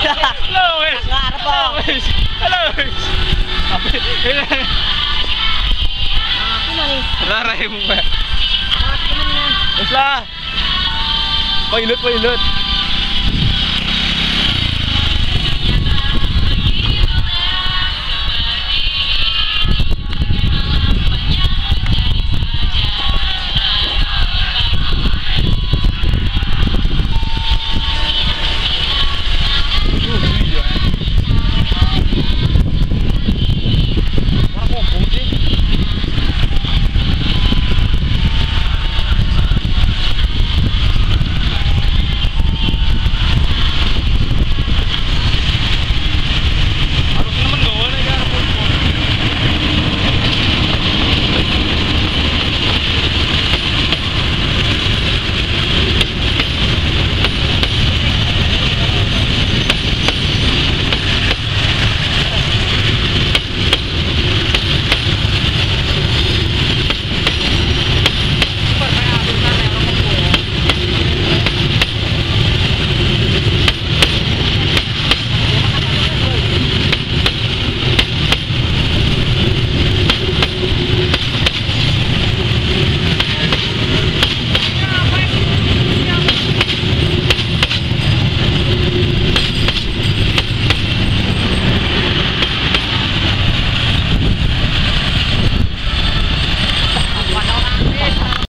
Halo wis. Ngarep po. Halo wis. Tapi Aku mani. rarai mo ba? Aku mani. Wis lah. Pilot.